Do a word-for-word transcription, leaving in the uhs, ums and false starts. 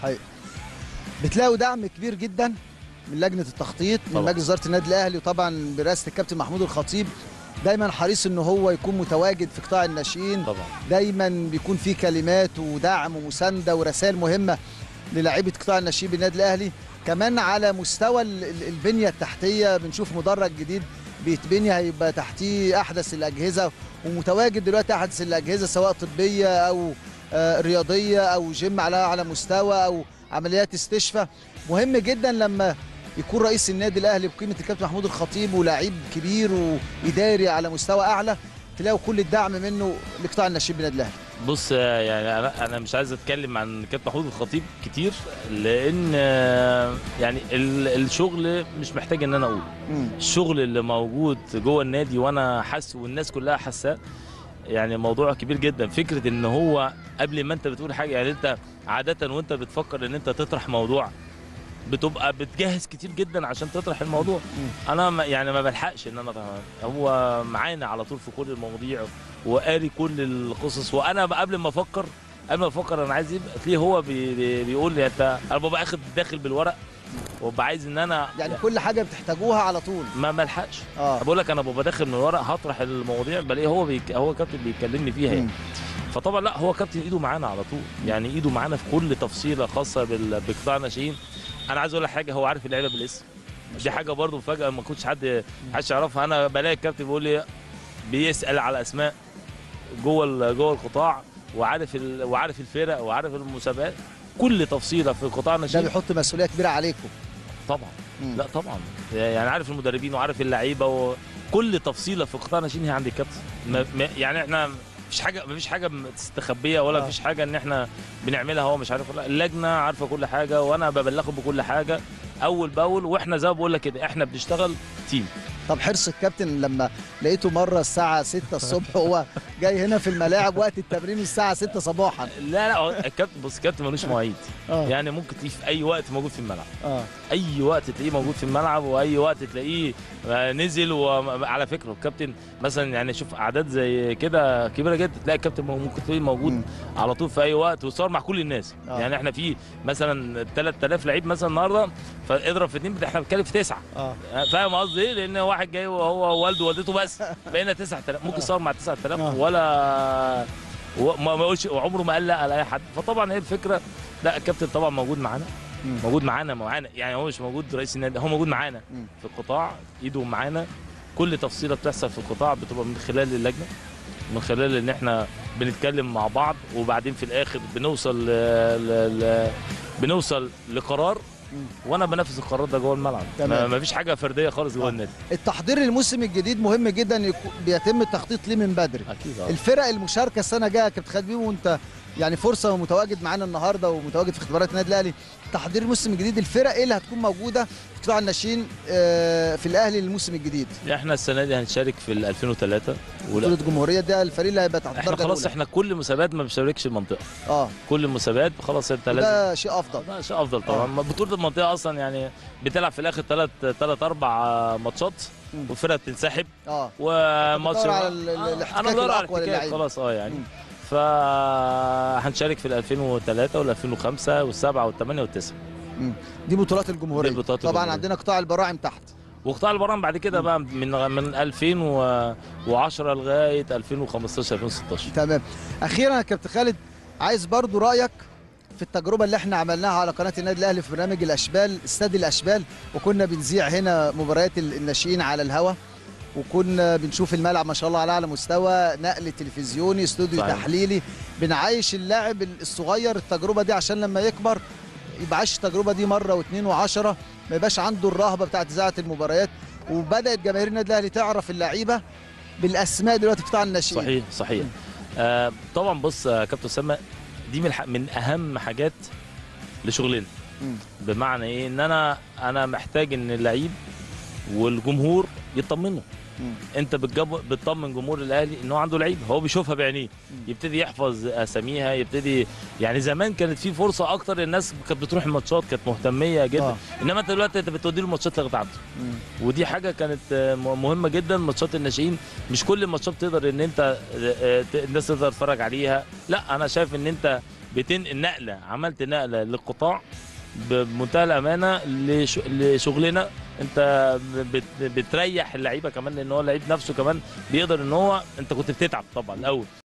حقيقي. بتلاقوا دعم كبير جدا من لجنه التخطيط، من مجلس اداره النادي الاهلي، وطبعا برئاسه الكابتن محمود الخطيب دايما حريص ان هو يكون متواجد في قطاع الناشئين. طبعا دايما بيكون في كلمات ودعم ومسانده ورسائل مهمه للاعيبه قطاع الناشئين بالنادي الاهلي. كمان على مستوى البنيه التحتيه بنشوف مدرج جديد بيتبني، هيبقى تحتيه احدث الاجهزه، ومتواجد دلوقتي احدث الاجهزه سواء طبيه او رياضيه او جيم على على مستوى او عمليات استشفاء. مهم جدا لما يكون رئيس النادي الاهلي بقيمه الكابتن محمود الخطيب ولاعيب كبير واداري على مستوى اعلى، تلاقوا كل الدعم منه لقطاع الناشئين بالنادي الاهلي. بص يعني انا انا مش عايز اتكلم عن كابتن محمود الخطيب كتير، لان يعني الشغل مش محتاج ان انا اقول. الشغل اللي موجود جوه النادي وانا حاسه والناس كلها حاساه، يعني موضوع كبير جدا. فكره ان هو قبل ما انت بتقول حاجه، يعني انت عاده وانت بتفكر ان انت تطرح موضوع بتبقى بتجهز كتير جدا عشان تطرح الموضوع. انا ما يعني ما بلحقش ان انا أطرح. هو معانا على طول في كل المواضيع وقاري كل القصص، وانا قبل ما افكر قبل ما افكر انا عايز ايه، تلاقيه هو بي بيقول لي انت، انا ببقى اخد داخل بالورق وببقى عايز ان انا يعني, يعني كل حاجه بتحتاجوها على طول ما بلحقش. اه بقول لك انا ببقى داخل من الورق هطرح المواضيع، بلاقيه هو بيك... هو كابتن بيكلمني فيها يعني. فطبعا لا، هو كابتن ايده معانا على طول، يعني ايده معانا في كل تفصيله خاصه بقطاع الناشئين. انا عايز اقول لك حاجه، هو عارف اللعيبه بالاسم، دي حاجه برضو فجاه ما كنتش حد حدش يعرفها. انا بلاقي الكابتن بيقول لي بيسال على اسماء جوه جوه القطاع، وعارف ال... وعارف الفرق وعارف المسابقات، كل تفصيله في قطاع الناشئين. ده بيحط مسؤوليه كبيره عليكم طبعا. مم. لا طبعا، يعني عارف المدربين وعارف اللعيبه، وكل تفصيله في قطاع الناشئين هي عند الكابتن. يعني احنا مفيش حاجه مفيش حاجه مستخبيه ولا مفيش حاجه ان احنا بنعملها هو مش عارف. لا، اللجنه عارفه كل حاجه وانا ببلغه بكل حاجه اول باول، واحنا زي ما بقول لك كده احنا بنشتغل تيم. طب حرص الكابتن لما لقيته مره الساعه ستة الصبح هو جاي هنا في الملاعب وقت التمرين الساعه ستة صباحا؟ لا لا، الكابتن بص، الكابتن ملوش مواعيد. يعني ممكن تلاقيه في اي وقت موجود في الملعب. اه اي وقت تلاقيه موجود في الملعب، واي وقت تلاقيه نزل. وعلى فكره الكابتن مثلا يعني شوف اعداد زي كده كبيره جدا، تلاقي الكابتن ممكن تلاقيه موجود م. على طول في اي وقت، وصار مع كل الناس. آه. يعني احنا في مثلا ثلاثة آلاف لعيب مثلا النهارده، فاضرب في اثنين احنا بنتكلم في تسعه. اه فاهم قصدي ايه؟ لان واحد جاي وهو ووالده ووالدته بس، بقينا تسعة آلاف. ممكن صار مع تسعة آلاف آه. ولا وما يقولش وعمره ما قال لا على اي حد. فطبعا هي الفكره، لا الكابتن طبعا موجود معانا، موجود معانا معانا يعني هو مش موجود رئيس النادي، هو موجود معانا في القطاع، ايده معانا. كل تفصيله بتحصل في القطاع بتبقى من خلال اللجنه، من خلال ان احنا بنتكلم مع بعض، وبعدين في الاخر بنوصل ل... ل... ل... بنوصل لقرار، وانا بنفذ القرار ده جوه الملعب. ما فيش حاجه فرديه خالص جوه النادي. التحضير للموسم الجديد مهم جدا، بيتم التخطيط ليه من بدري. اكيد. الفرق المشاركه السنه الجايه كابتن خالد بيبو، وانت يعني فرصه ومتواجد معانا النهارده ومتواجد في اختبارات النادي الاهلي، تحضير الموسم الجديد، الفرق ايه اللي هتكون موجوده في قطاع الناشئين في الاهلي للموسم الجديد؟ احنا السنه دي هنشارك في ألفين وثلاثة بطوله الجمهوريه، ده الفريق اللي هيبقى تحت احنا خلاص. احنا كل المسابقات ما بنشاركش المنطقه. اه كل المسابقات خلاص انت لازم، ده شيء افضل. ده شيء افضل طبعا. آه. بطوله المنطقه اصلا يعني بتلعب في الاخر ثلاث ثلاث اربع ماتشات والفرقه بتنسحب. اه وماتش على الاحتكاك الاقوى للعيبه خلاص. اه يعني م. فهنشارك في ألفين وثلاثة وال ألفين وخمسة والسبعة والثمانية والتسعة. دي بطولات الجمهوريه. دي بطولات طبعا الجمهورية. عندنا قطاع البراعم تحت، وقطاع البراعم بعد كده بقى من من ألفين وعشرة لغايه ألفين وخمستاشر ألفين وستاشر. تمام. اخيرا يا كابتن خالد، عايز برضو رايك في التجربه اللي احنا عملناها على قناه النادي الاهلي في برنامج الاشبال، استاد الاشبال، وكنا بنذيع هنا مباريات الناشئين على الهواء، وكنا بنشوف الملعب ما شاء الله على اعلى مستوى، نقل تلفزيوني، استوديو صحيح. تحليلي، بنعايش اللاعب الصغير التجربه دي عشان لما يكبر يبقى عايش التجربه دي مره واثنين وعشرة، ما يبقاش عنده الرهبه بتاعت اذاعه المباريات. وبدات جماهير النادي الاهلي تعرف اللعيبه بالاسماء دلوقتي في قطاع الناشئين. صحيح صحيح. آه طبعا بص يا كابتن اسامه، دي من, من اهم حاجات لشغلنا. بمعنى ايه؟ ان انا انا محتاج ان اللعيب والجمهور يطمنوا. انت بتطمن جمهور الاهلي ان هو عنده لعيب، هو بيشوفها بعينيه، يبتدي يحفظ اساميها، يبتدي يعني زمان كانت في فرصه اكتر، الناس كانت بتروح الماتشات كانت مهتميه جدا. آه. انما انت دلوقتي انت بتودي له الماتشات لغايه عنده، ودي حاجه كانت مهمه جدا. ماتشات الناشئين مش كل الماتشات تقدر ان انت الناس تقدر تتفرج عليها، لا انا شايف ان انت بتنقل نقله، عملت نقله للقطاع بمنتهى الامانه لشغلنا. انت بتريح اللعيبه كمان، لان هو اللعيب نفسه كمان بيقدر ان هو، انت كنت بتتعب طبعا الاول.